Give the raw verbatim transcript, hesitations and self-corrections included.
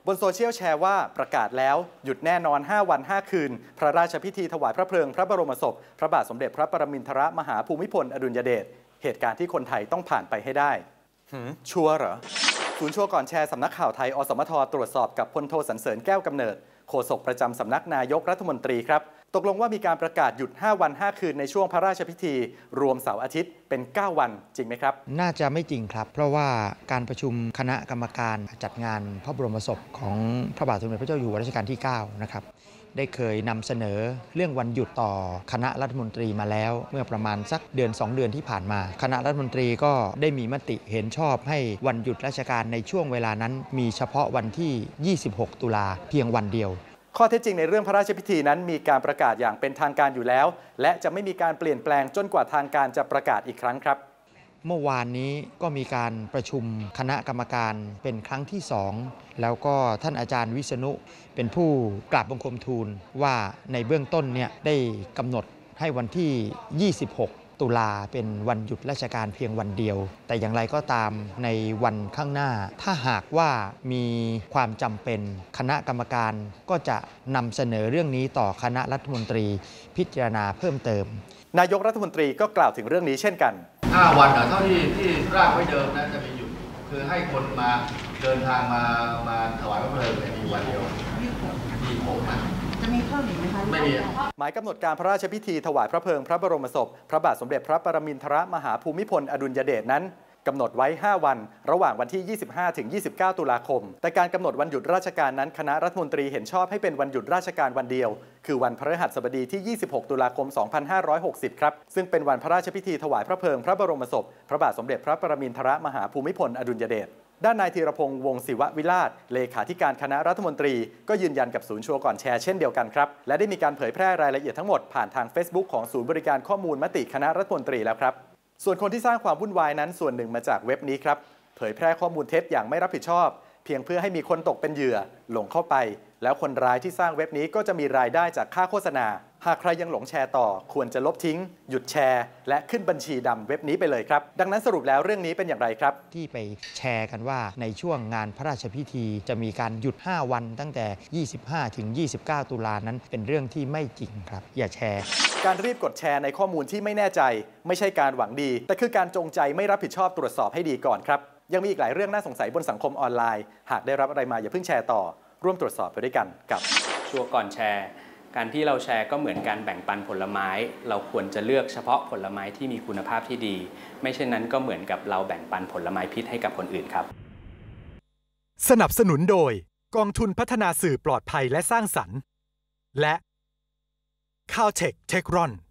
บนโซเชียลแชร์ว่าประกาศแล้วหยุดแน่นอนห้าวันห้าคืนพระราชพิธีถวายพระเพลิงพระบรมศพพระบาทสมเด็จพระปรมินทรมหาภูมิพลอดุลยเดชเหตุการณ์ที่คนไทยต้องผ่านไปให้ได้หืมชัวร์เหรอศูนย์ชัวร์ก่อนแชร์สำนักข่าวไทยอสมทตรวจสอบกับพลโทสรรเสริญแก้วกำเนิดโฆษกประจำสำนักนายกรัฐมนตรีครับตกลงว่ามีการประกาศหยุดห้าวันห้าคืนในช่วงพระราชพิธีรวมเสาร์อาทิตย์เป็นเก้าวันจริงไหมครับน่าจะไม่จริงครับเพราะว่าการประชุมคณะกรรมการจัดงานพระบรมศพของพระบาทสมเด็จพระเจ้าอยู่หัวรัชกาลที่เก้านะครับได้เคยนำเสนอเรื่องวันหยุดต่อคณะรัฐมนตรีมาแล้วเมื่อประมาณสักเดือนสองเดือนที่ผ่านมาคณะรัฐมนตรีก็ได้มีมติเห็นชอบให้วันหยุดราชการในช่วงเวลานั้นมีเฉพาะวันที่ยี่สิบหกตุลาเพียงวันเดียวข้อเท็จจริงในเรื่องพระราชพิธีนั้นมีการประกาศอย่างเป็นทางการอยู่แล้วและจะไม่มีการเปลี่ยนแปลงจนกว่าทางการจะประกาศอีกครั้งครับเมื่อวานนี้ก็มีการประชุมคณะกรรมการเป็นครั้งที่สองแล้วก็ท่านอาจารย์วิษณุเป็นผู้กราบบังคมทูลว่าในเบื้องต้นเนี่ยได้กำหนดให้วันที่ยี่สิบหกตุลาเป็นวันหยุดราชการเพียงวันเดียวแต่อย่างไรก็ตามในวันข้างหน้าถ้าหากว่ามีความจำเป็นคณะกรรมการก็จะนำเสนอเรื่องนี้ต่อคณะรัฐมนตรีพิจารณาเพิ่มเติมนายกรัฐมนตรีก็กล่าวถึงเรื่องนี้เช่นกันห้าวันเท่าที่ที่ร่างไว้เดิมนะจะมีหยุดคือให้คนมาเดินทางมามาถวายพระเพลิงในวันเดียวยี่สิบหกนะจะมีเพิ่มอีกไหมคะไม่มีหมายกำหนดการพระราชพิธีถวายพระเพลิงพระบรมศพพระบาทสมเด็จพระปรมินทรมหาภูมิพลอดุลยเดชนั้นกำหนดไว้ห้าวันระหว่างวันที่ยี่สิบห้าถึงยี่สิบเก้าตุลาคมแต่การกำหนดวันหยุดราชการนั้นคณะรัฐมนตรีเห็นชอบให้เป็นวันหยุดราชการวันเดียวคือวันพฤหัสบดีที่ยี่สิบหกตุลาคมสองพันห้าร้อยหกสิบครับซึ่งเป็นวันพระราชพิธีถวายพระเพลิงพระบรมศพพระบาทสมเด็จพระปรมินทรมหาภูมิพลอดุลยเดชด้านนายธีรพงษ์วงศ์ศิววิราชเลขาธิการคณะรัฐมนตรีก็ยืนยันกับศูนย์ชัวร์ก่อนแชร์เช่นเดียวกันครับและได้มีการเผยแพร่รายละเอียดทั้งหมดผ่านทาง Facebook ของศูนย์บริการข้อมูลมติคณะรัฐมนตรีแล้วครับส่วนคนที่สร้างความวุ่นวายนั้นส่วนหนึ่งมาจากเว็บนี้ครับเผยแพร่ข้อมูลเท็จอย่างไม่รับผิดชอบเพียงเพื่อให้มีคนตกเป็นเหยื่อหลงเข้าไปแล้วคนร้ายที่สร้างเว็บนี้ก็จะมีรายได้จากค่าโฆษณาหากใครยังหลงแชร์ต่อควรจะลบทิ้งหยุดแชร์และขึ้นบัญชีดำเว็บนี้ไปเลยครับดังนั้นสรุปแล้วเรื่องนี้เป็นอย่างไรครับที่ไปแชร์กันว่าในช่วงงานพระราชพิธีจะมีการหยุดห้าวันตั้งแต่ยี่สิบห้าถึงยี่สิบเก้าตุลานั้นเป็นเรื่องที่ไม่จริงครับอย่าแชร์การรีบกดแชร์ในข้อมูลที่ไม่แน่ใจไม่ใช่การหวังดีแต่คือการจงใจไม่รับผิดชอบตรวจสอบให้ดีก่อนครับยังมีอีกหลายเรื่องน่าสงสัยบนสังคมออนไลน์หากได้รับอะไรมาอย่าเพิ่งแชร์ต่อร่วมตรวจสอบไปด้วยกันกับชัวร์ก่อนแชร์การที่เราแชร์ก็เหมือนการแบ่งปันผลไม้เราควรจะเลือกเฉพาะผลไม้ที่มีคุณภาพที่ดีไม่เช่นนั้นก็เหมือนกับเราแบ่งปันผลไม้พิษให้กับคนอื่นครับสนับสนุนโดยกองทุนพัฒนาสื่อปลอดภัยและสร้างสรรค์และ Caltech Techron